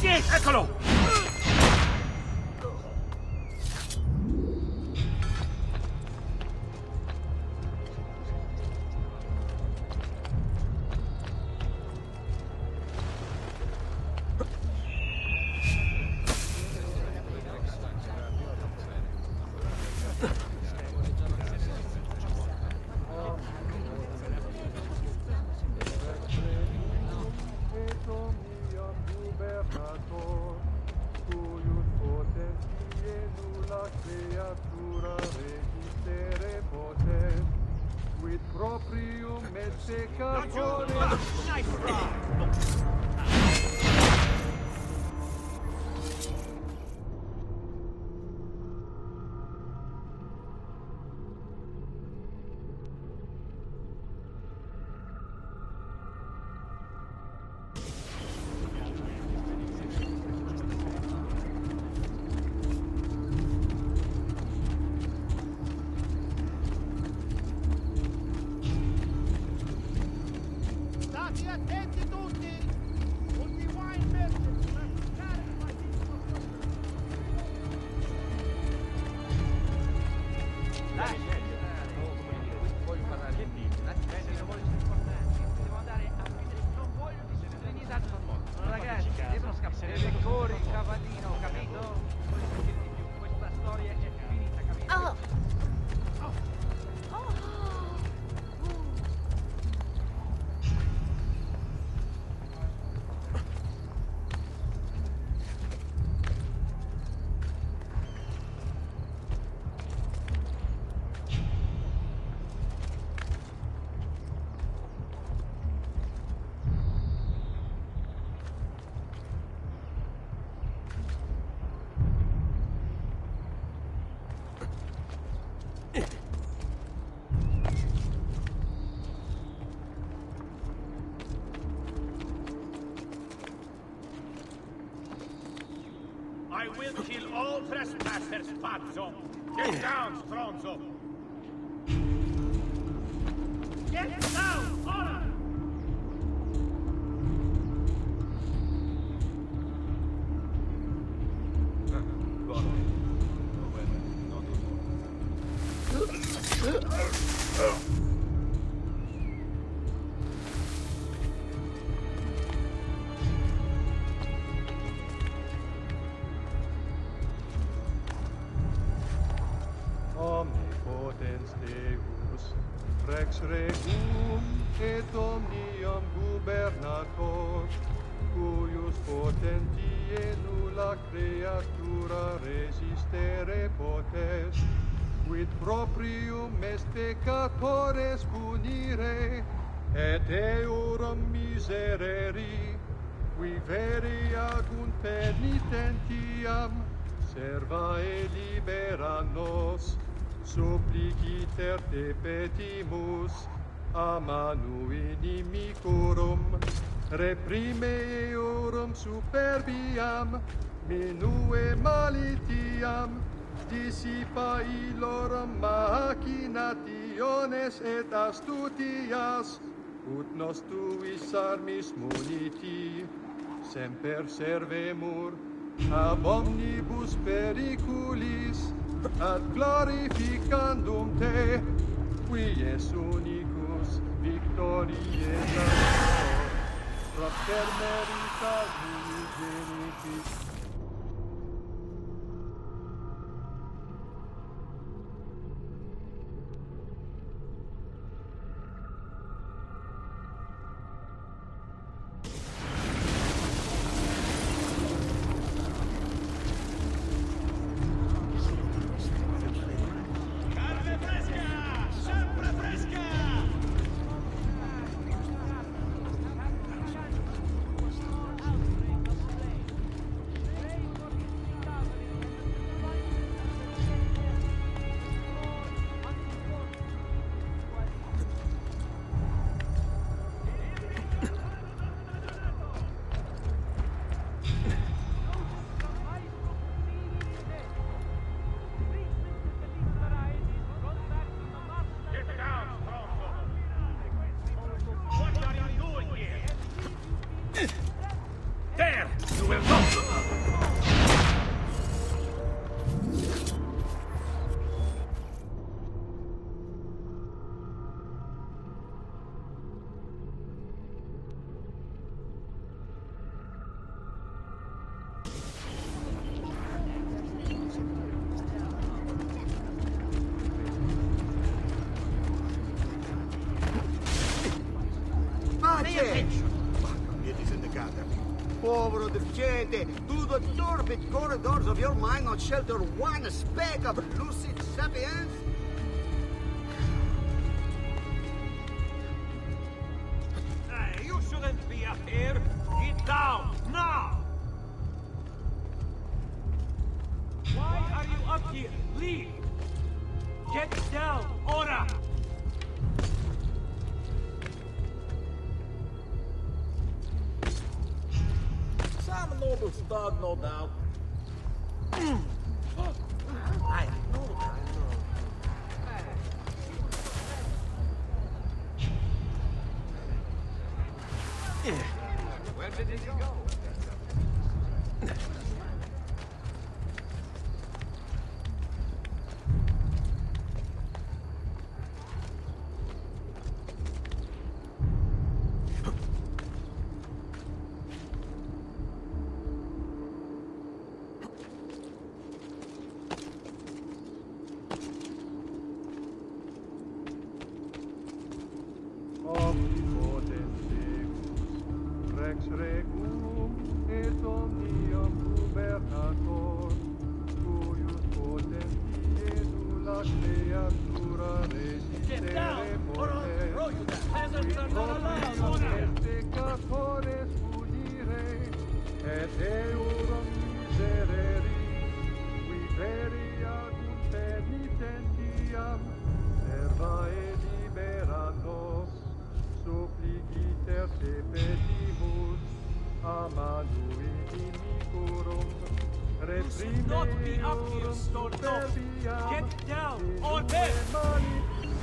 Initiate! Eccolo! I will kill all trespassers, Pazzo! Get down, Stronzo! Get down, ora! Omnipotens Deus, Rex Regum et omnium gubernator, cuius potentie nulla creatura resistere potest, quid proprium est peccatores punire, et eorum misereri, qui veri agunt penitentiam, serva e libera nos, suppliciter te petimus, a manu inimicorum, reprime eorum superbiam, minue malitiam, dissipa illorum machinationes et astutias, ut nos tuis armis muniti, semper servemur, ab omnibus periculis, ad glorificandum te, qui es unicus victoriae nostro, propter merita genitis. attention! It isn't the gather. Povero deficiente, do the torpid corridors of your mind not shelter one speck of lucid sapience? Hey, you shouldn't be up here! Get down, now! Why are you up here? Leave! Get down, ora! Some noble stud, no doubt. I know. Where did he go? Omnipotens Deus, Rex Regum, et omnium gubernator, cuius potentiae nulla creatura Get down, resistere or I'll throw you potest, the peasants are not allowed, proprium ora! pecatores punire, et eurum miserere, qui peria cum penitentiam, serva et libera nos, suppliciter te petimus, a manui inicurum, reprime Not be up here, eurum stone superbiam, Get down, in or nume death! mali-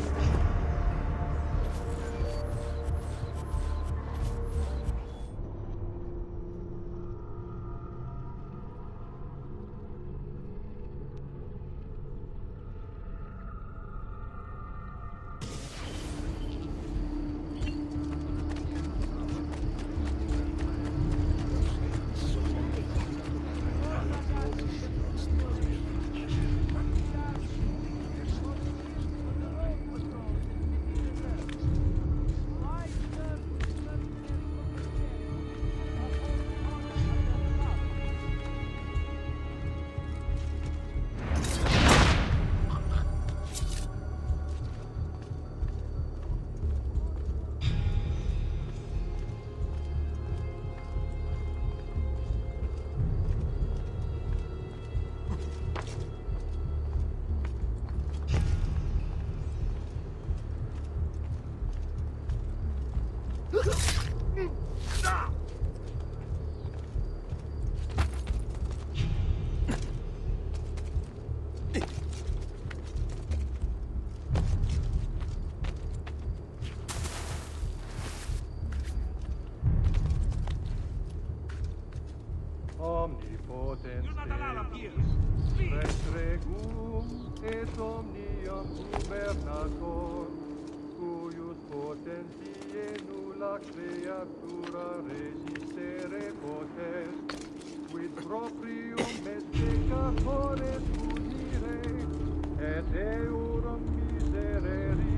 Omnipotens You're not allowed up here! Deus, Leave! Rex Regum, et omnium gubernator, cuius potentiae nulla creatura resistere potest, quid proprium et peccatores punire, et eurum miserere,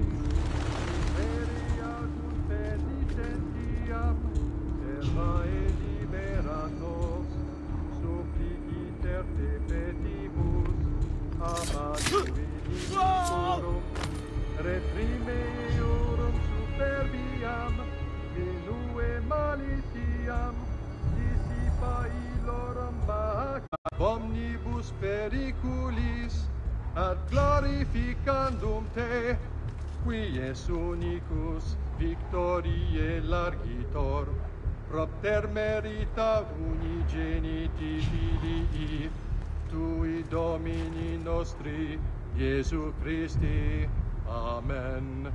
miseria cum penitentiam, serva et libera nos, suppliciter te petimus, a manui inicurum, reprime eurum superbiam, minue malitiam, dissipa illorum macca, omnibus periculis, ad glorificandum te, qui es unicus victoriae largitor, propter merita unigeniti filii, tui Domini nostri, Iesu Christi. Amen.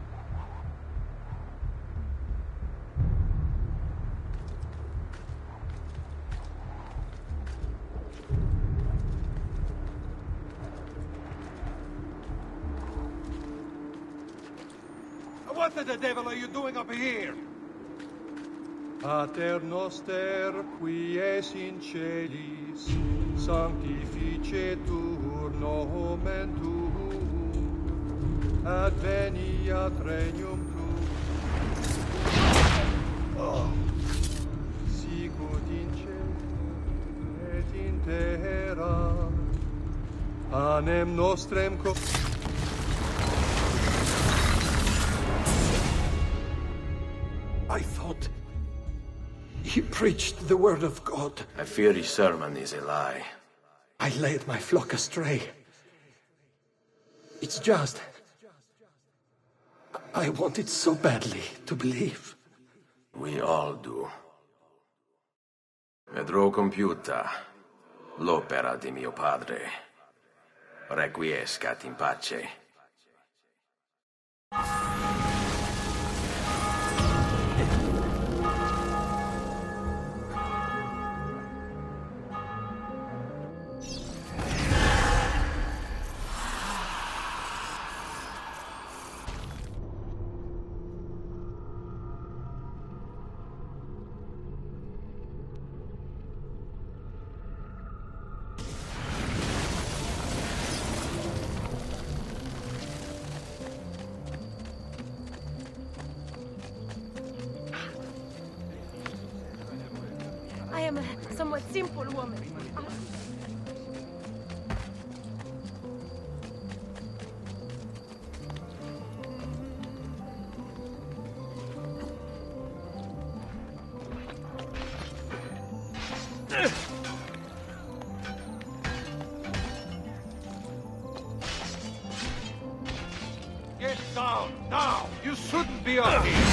What the devil are you doing up here? Pater noster, qui es in celis, sanctificetur nomen tuum, adveniat regnum tuum. Sicut in cielo et in terra, panem nostrem I thought he preached the word of God. I fear his sermon is a lie. I led my flock astray. It's just... I wanted so badly to believe. We all do. Vedrò compiuta l'opera di mio padre. Requiescat in pace. I am a somewhat simple woman. Get down, now! You shouldn't be up here!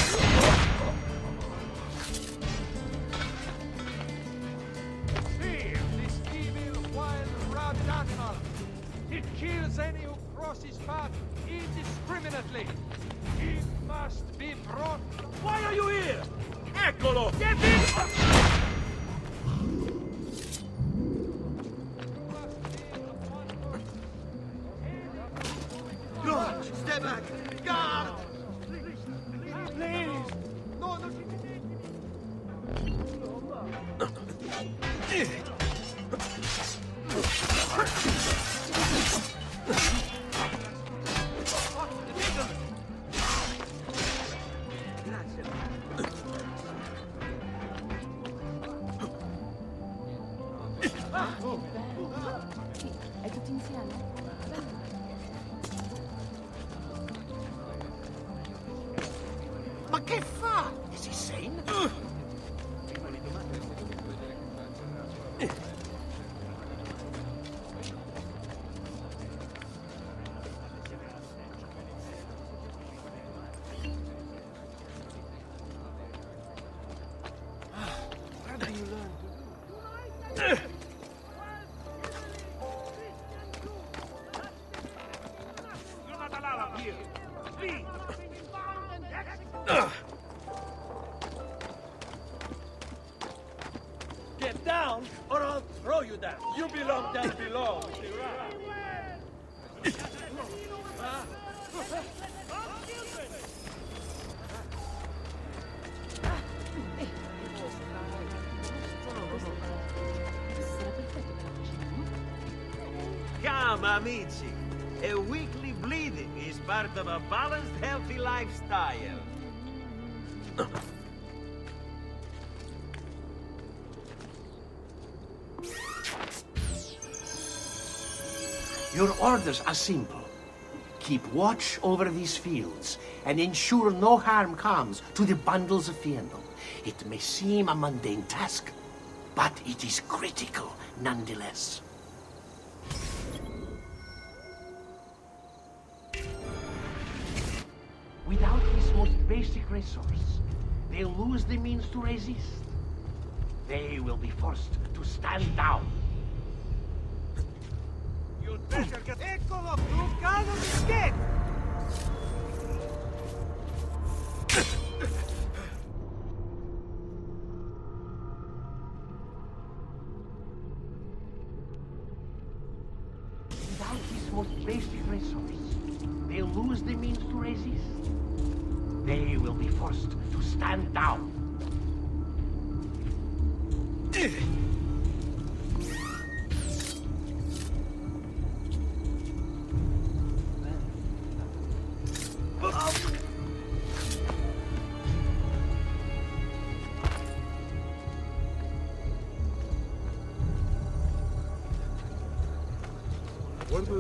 See, this evil, wild, rabid animal! It kills any who cross his path indiscriminately! He must be brought... Why are you here? Eccolo! Get in! No, stay back! Guard! Please! No, no, È tutto insieme? ma che fa? Is he sane? You're not allowed up here! Please! Get down, or I'll throw you down. You belong down below. Come, amici. A weekly bleeding is part of a balanced, healthy lifestyle. Your orders are simple. Keep watch over these fields and ensure no harm comes to the bundles of Fiendel. It may seem a mundane task, but it is critical nonetheless. Without this most basic resource, they'll lose the means to resist. They will be forced to stand down. You'd better get... Eccolo! Tu cano di schiena! Without this most basic resource, they'll lose the means to resist. They will be forced to stand down.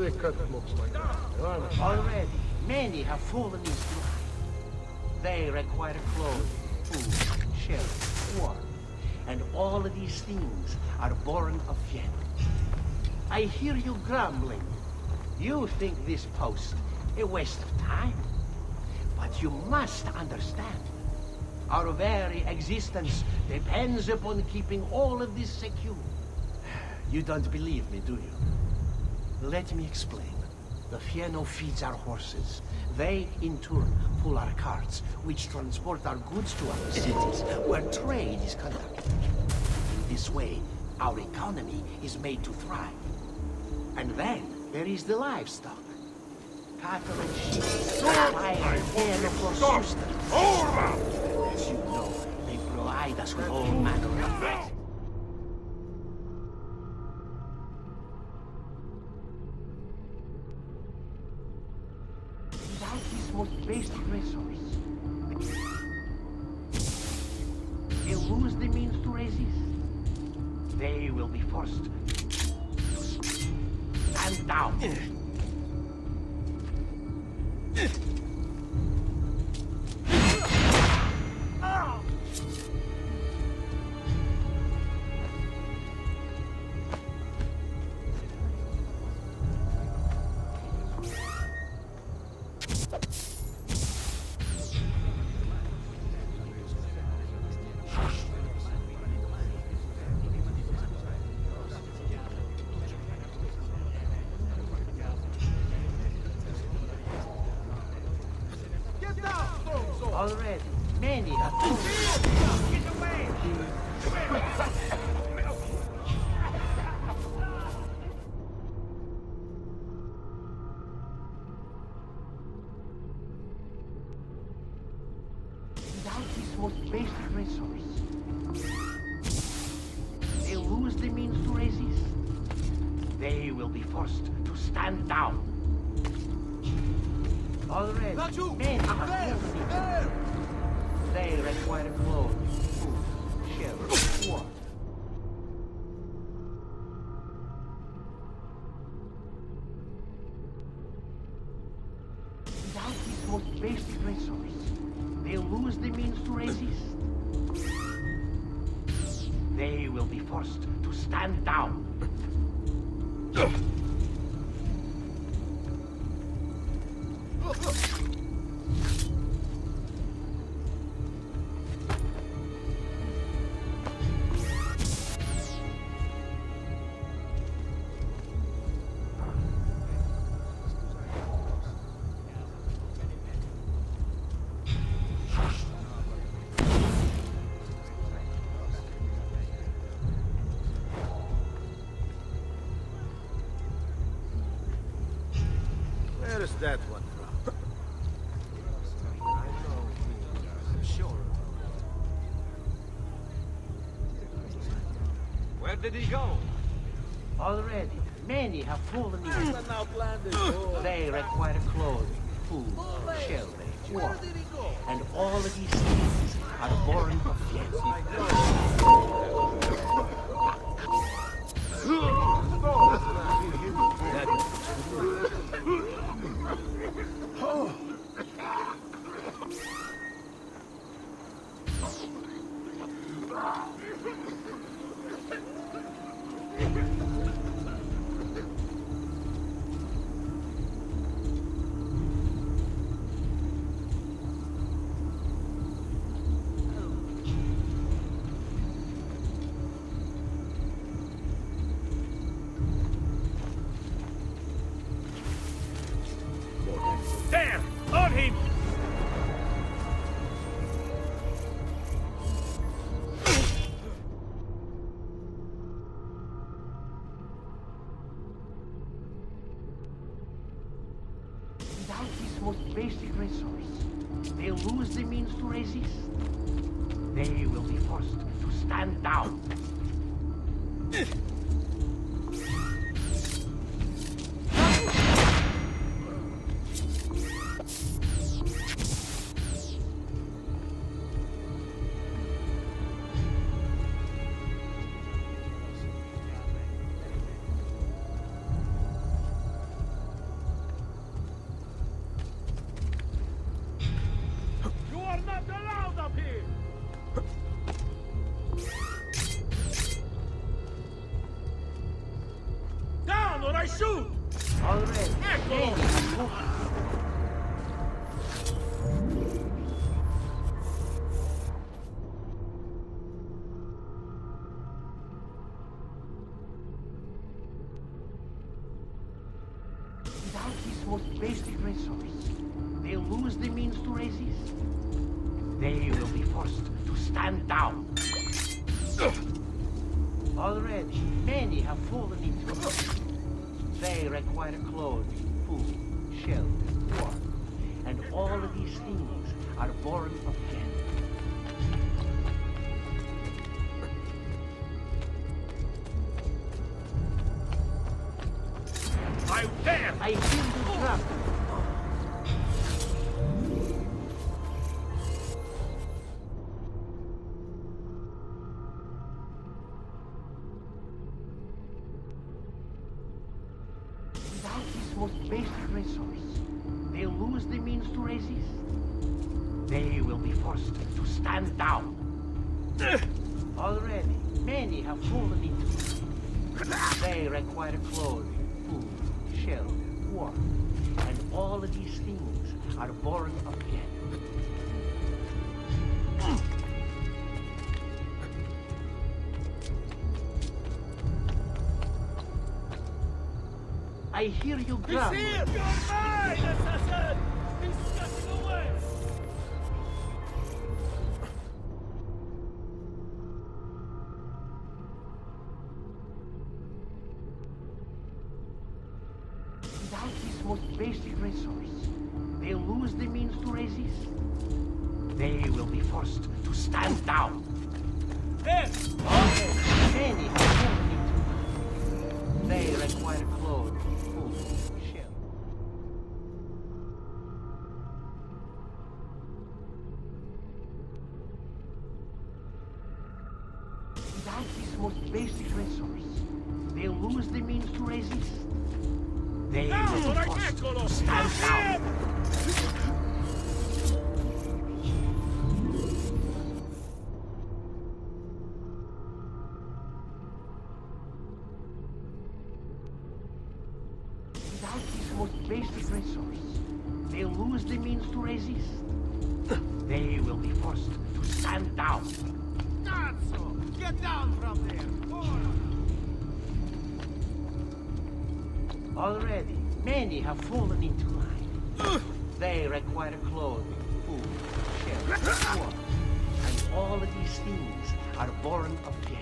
they cut cloaks like that? Already, many have fallen into line. They require clothing, food, shelter, warmth, and all of these things are born of Vienna. I hear you grumbling. You think this post a waste of time. But you must understand. Our very existence depends upon keeping all of this secure. You don't believe me, do you? Let me explain. The Fieno feeds our horses. They, in turn, pull our carts, which transport our goods to other cities, where trade is conducted. In this way, our economy is made to thrive. And then, there is the livestock. Cattle and sheep, fire, Fieno for sustenance. As you know, they provide us with all manner of bread. Without this most basic resource, they lose the means to resist. They will be forced to stand down. Already, many have fallen. Get away! Without this most basic resource, they lose the means to resist. They will be forced to stand down. Already, many have fallen. They require clothing, food, shelter, water. Without this most basic resource, they lose the means to resist. They will be forced to stand down. Where is that one from? I'm sure. Where did he go? Already, many have fallen in. They require clothing, food, shelter, water. And all of these things are born of There! On him! Without this most basic resource, they lose the means to resist. They will be forced to stand down. they lose the means to resist. They will be forced to stand down. Already, many have fallen into it. They require clothing, food, shelter, water, and all of these things are born again. I dare! I hear the drum. Without this most basic resource, they lose the means to resist. They will be forced to stand down. Already, many have fallen into it. They require clothing, food, shelter, water, and all of these things are born again. I hear you grumble. You're mine, assassin! He's getting away! Without this most basic resource, they lose the means to resist. They will be forced to stand down. There! Already, many have fallen into it. They require clothing, food, shelter. Without this most basic resource, they lose the means to resist. They will be forced to stand down. Without this most basic resource, they lose the means to resist. They will be forced to stand down. Cazzo! Get down from there! Already, many have fallen into line. They require clothing, food, shelter, water, and all of these things are born again.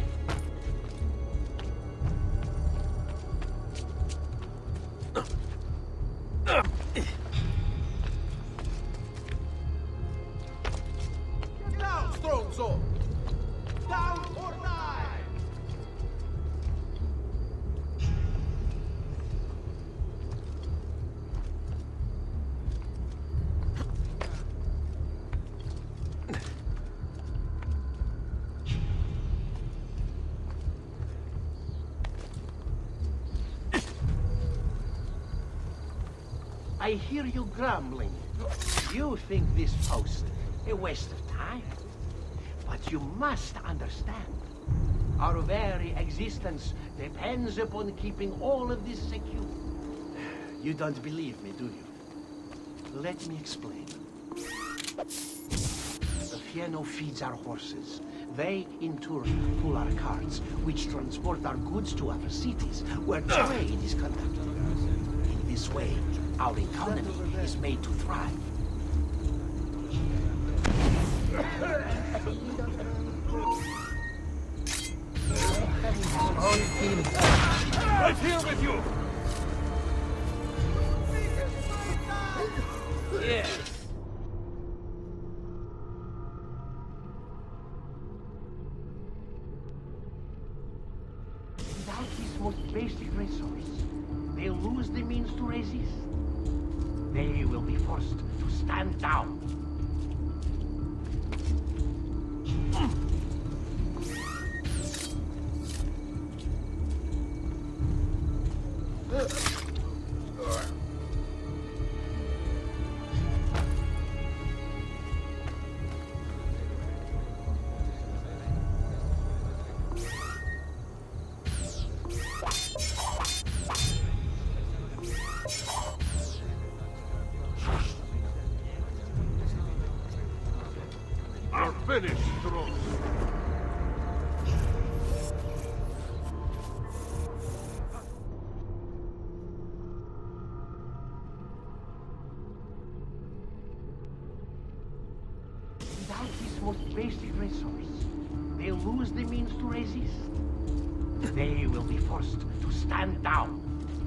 Get down, strong soul! Down or die! I hear you grumbling. You think this post a waste of time. But you must understand. Our very existence depends upon keeping all of this secure. You don't believe me, do you? Let me explain. The Fieno feeds our horses. They, in turn, pull our carts, which transport our goods to other cities, where trade is conducted. In this way, our economy is made to thrive. Right here with you! Yes! Without this most basic resource, they lose the means to resist. They will be forced to stand down. Are finished, Strong. Without this most basic resource, they'll lose the means to resist. They will be forced to stand down.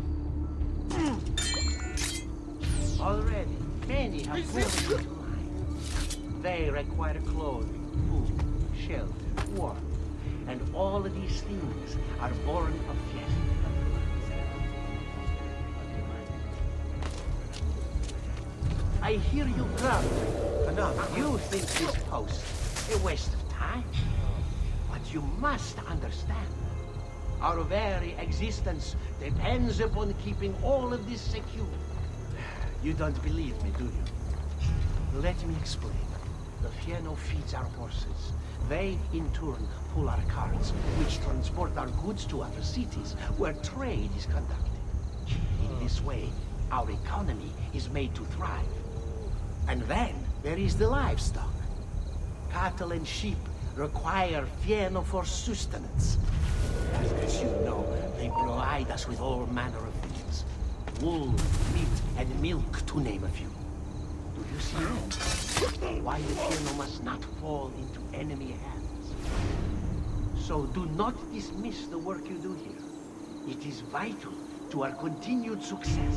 Already, many have fallen into line. They require clothing, food, shelter, warmth, and all of these things are born of fear. I hear you grumbling. You think this post a waste of time? But you must understand. Our very existence depends upon keeping all of this secure. You don't believe me, do you? Let me explain. The Fieno feeds our horses. They, in turn, pull our carts, which transport our goods to other cities, where trade is conducted. In this way, our economy is made to thrive. And then, there is the livestock. Cattle and sheep require Fieno for sustenance. As you know, they provide us with all manner of things. Wool, meat, and milk, to name a few. Do you see then why the Fieno must not fall into enemy hands? So do not dismiss the work you do here. It is vital to our continued success.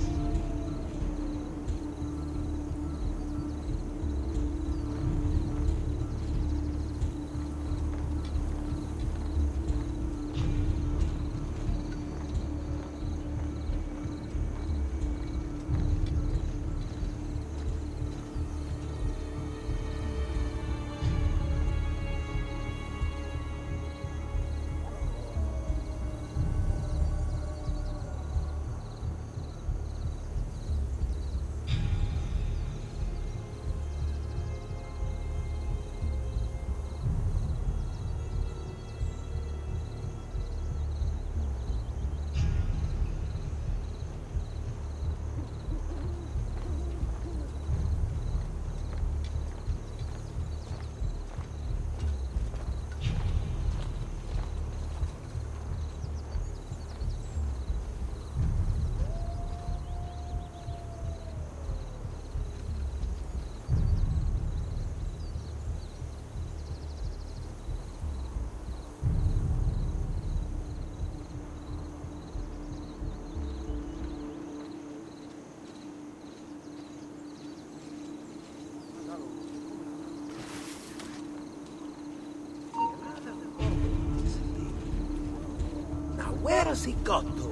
Where has he got to?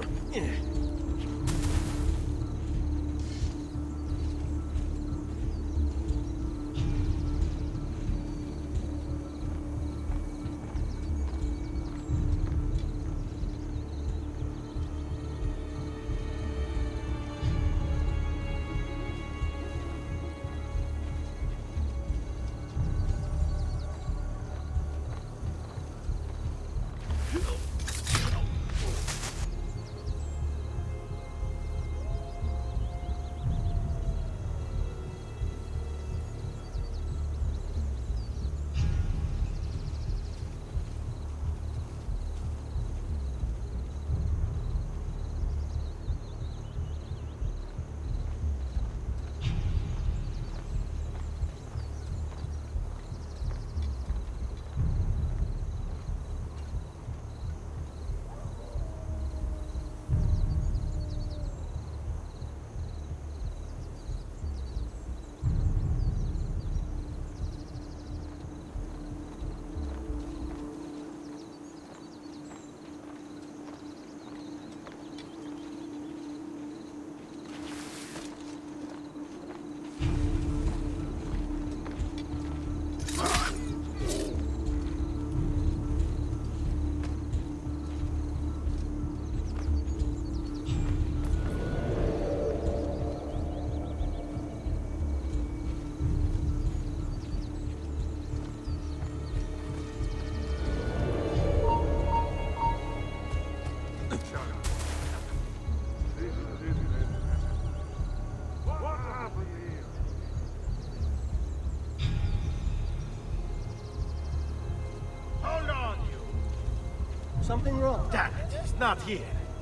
Something wrong? Damn it, he's not here.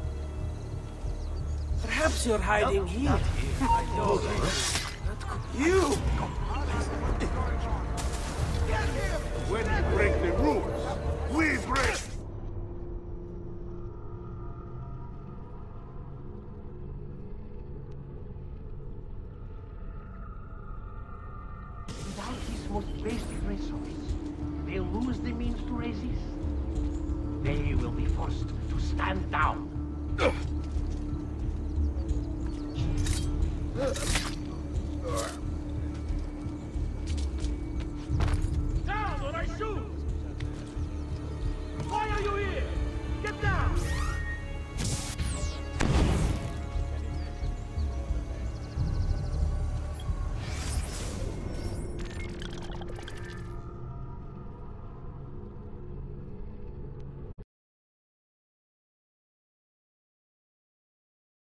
Perhaps you're hiding here. I know. You! most basic resource, they'll lose the means to resist. They will be forced to stand down.